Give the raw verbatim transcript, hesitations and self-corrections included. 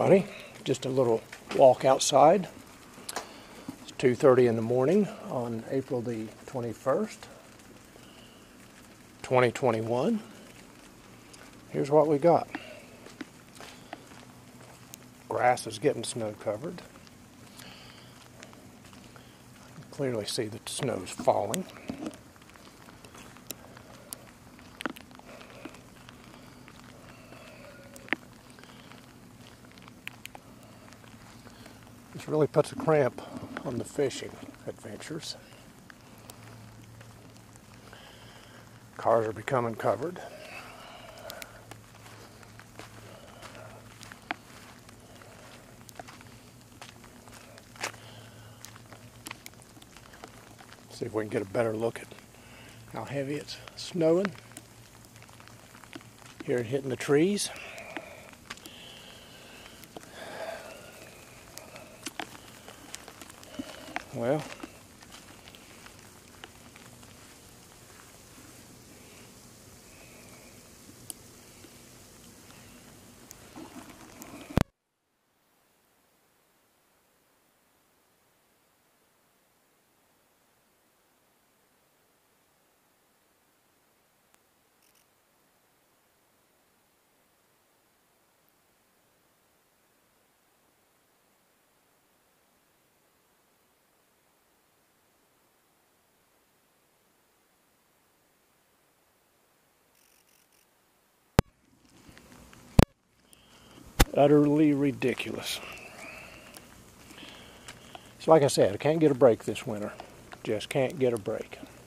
everybody. Just a little walk outside. It's two thirty in the morning on April the twenty-first, twenty twenty-one. Here's what we got. Grass is getting snow covered. You can clearly see that the snow's falling. This really puts a cramp on the fishing adventures. Cars are becoming covered. See if we can get a better look at how heavy it's snowing. Here it hitting the trees. Well, utterly ridiculous. So like I said, I can't get a break this winter. Just can't get a break.